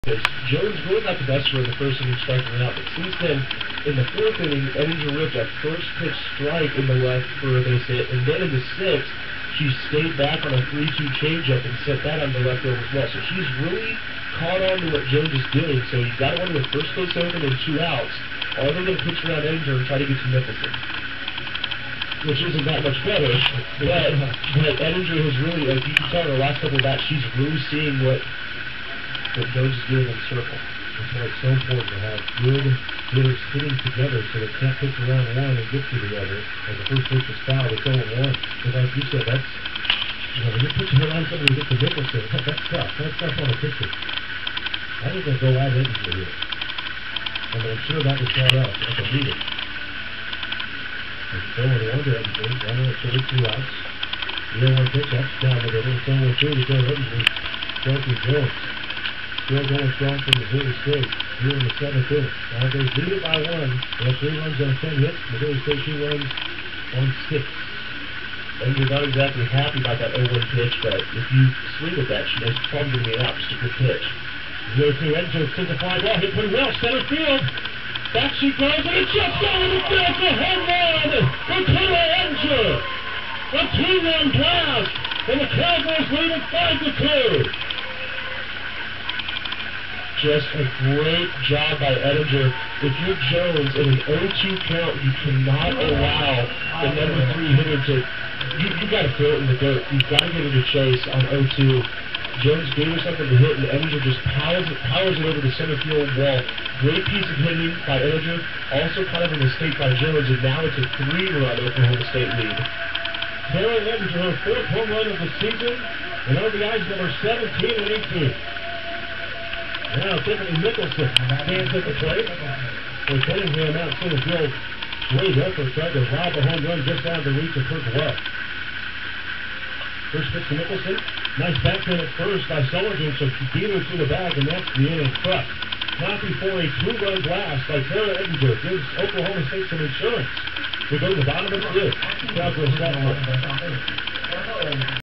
Because Jones really got the best of her in the first inning striking out, but since then, in the fourth inning, Edinger ripped a first pitch strike in the left for a base hit, and then in the sixth, she stayed back on a 3-2 changeup and set that on the left field as well. So she's really caught on to what Jones is doing. So you've got one with first base open and 2 outs. Are they going to pitch around Edinger and try to get to Nicholson? Which isn't that much better, but Edinger has really, like you can tell in the last couple of bats, she's really seeing what Jones is doing in the circle. That's why it's so important to have good hitters hitting together so they can't pitch around one and get to the other. As the first pitch is fouled, it's 0-1. But like you said, that's, when you're pitching around somebody to get to Nicholson, that's tough. That's tough on a pitcher. I think they'll go out Edinger here. And I'm sure that was brought up at the meeting. It's 0-1 to Edinger, runner at 32 outs. 0-1 pitch, that's down the middle. It's 0-2 to Joe Edinger. Kelsey Jones. Still going strong from Missouri State here in the 7th inning. Tigers lead it by 1. They have 3 runs on 10 hits. Missouri State 2 runs on 6. Edinger not exactly happy about that 0-1 pitch, but if you swing at that, she knows it's probably going to be an out, just a good pitch. 0-2, Edinger sends a fly ball, hit pretty well, center field. Back she goes, and it's just over the field for home run for Taylor Edinger. A 2-run blast, and the Cowboys lead it 5-2. Just a great job by Edinger. If you're Jones in an 0-2 count, you cannot allow the number 3 hitter to. You got to throw it in the dirt. You've got to get it to chase on 0-2. Jones gave her something to hit, and Edinger just powers it over the center field wall. Great piece of hitting by Edinger. Also kind of a mistake by Jones, and now it's a 3-run Oklahoma State lead. Taylor Edinger, her 4th home run of the season, and RBIs number 17 and 18. Now Tiffany Nicholson stands at the plate. We're Cunningham out center field. Great effort, tried to rob a home run just out of the reach of Kirk Webb. First pitch to Nicholson. Nice backhand at first by Sullivan, so she beat her to the bag, and that's the inning. But not before a 2-run blast by Taylor Edinger gives Oklahoma State some insurance. We go to the bottom of the 5th. Cowboys